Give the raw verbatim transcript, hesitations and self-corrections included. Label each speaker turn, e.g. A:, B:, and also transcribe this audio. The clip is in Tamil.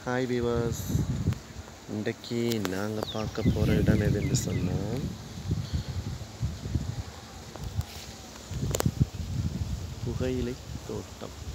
A: ஹாய் வீவர்ஸ், இன்றைக்கி நாங்கள் பார்க்க போகிற இடம் எதுன்னு சொன்னால் புகையிலை தோட்டம்.